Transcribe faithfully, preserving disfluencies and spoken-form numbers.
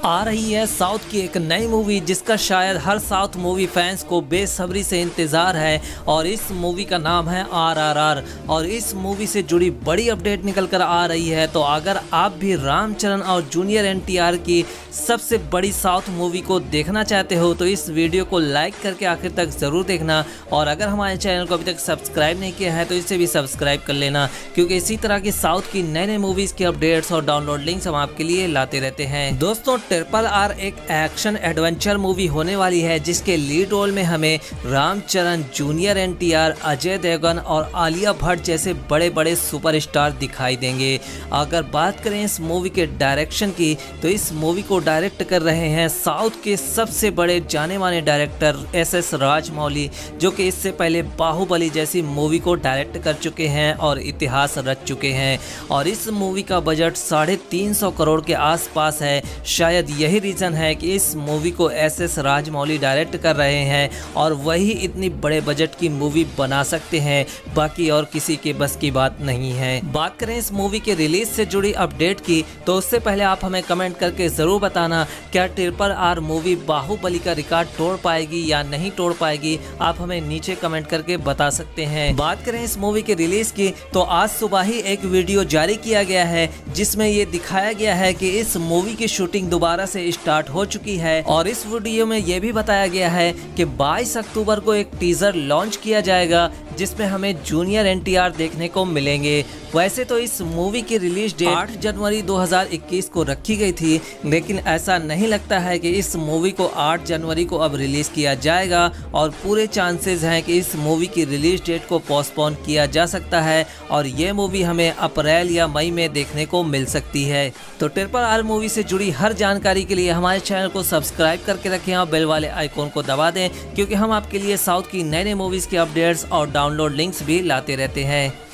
आ रही है साउथ की एक नई मूवी जिसका शायद हर साउथ मूवी फैंस को बेसब्री से इंतज़ार है और इस मूवी का नाम है आर आर आर। और इस मूवी से जुड़ी बड़ी अपडेट निकल कर आ रही है। तो अगर आप भी रामचरण और जूनियर एन टी आर की सबसे बड़ी साउथ मूवी को देखना चाहते हो तो इस वीडियो को लाइक करके आखिर तक ज़रूर देखना। और अगर हमारे चैनल को अभी तक सब्सक्राइब नहीं किया है तो इसे भी सब्सक्राइब कर लेना, क्योंकि इसी तरह की साउथ की नए नए मूवीज़ की अपडेट्स और डाउनलोड लिंक्स हम आपके लिए लाते रहते हैं। दोस्तों, ट्रिपल आर एक एक्शन एडवेंचर मूवी होने वाली है जिसके लीड रोल में हमें Ramcharan, junior N T R, Ajay Devgan और आलिया भट्ट जैसे बड़े बड़े सुपरस्टार दिखाई देंगे। अगर बात करें इस मूवी के डायरेक्शन की तो इस मूवी को डायरेक्ट कर रहे हैं साउथ के सबसे बड़े जाने माने डायरेक्टर एस एस राजमौली, जो कि इससे पहले बाहुबली जैसी मूवी को डायरेक्ट कर चुके हैं और इतिहास रच चुके हैं। और इस मूवी का बजट साढ़े तीन सौ करोड़ के आसपास है। शायद यही रीज़न है कि इस मूवी को एस एस राजमौली डायरेक्ट कर रहे हैं और वही इतनी बड़े बजट की मूवी बना सकते हैं, बाकी और किसी के बस की बात नहीं है। बात करें इस मूवी के रिलीज से जुड़ी अपडेट की तो उससे पहले आप हमें कमेंट करके ज़रूर बताना, क्या ट्रिपल आर मूवी बाहुबली का रिकॉर्ड तोड़ पाएगी या नहीं तोड़ पाएगी। आप हमें नीचे कमेंट करके बता सकते हैं। बात करें इस मूवी के रिलीज की तो आज सुबह ही एक वीडियो जारी किया गया है जिसमें ये दिखाया गया है कि इस मूवी की शूटिंग दोबारा से स्टार्ट हो चुकी है। और इस वीडियो में यह भी बताया गया है कि बाईस अक्टूबर को एक टीजर लॉन्च किया जाएगा जिसमें हमें जूनियर एन टी आर देखने को मिलेंगे। वैसे तो इस मूवी की रिलीज डेट आठ जनवरी दो हज़ार इक्कीस को रखी गई थी, लेकिन ऐसा नहीं लगता है कि इस मूवी को आठ जनवरी को अब रिलीज किया जाएगा और पूरे चांसेस हैं कि इस मूवी की रिलीज डेट को पोस्टपोन किया जा सकता है और ये मूवी हमें अप्रैल या मई में देखने को मिल सकती है। तो ट्रिपल आर मूवी से जुड़ी हर जानकारी के लिए हमारे चैनल को सब्सक्राइब करके रखें और बेल वाले आइकॉन को दबा दें, क्योंकि हम आपके लिए साउथ की नई नई मूवीज़ की अपडेट्स और डाउनलोड लिंक्स भी लाते रहते हैं।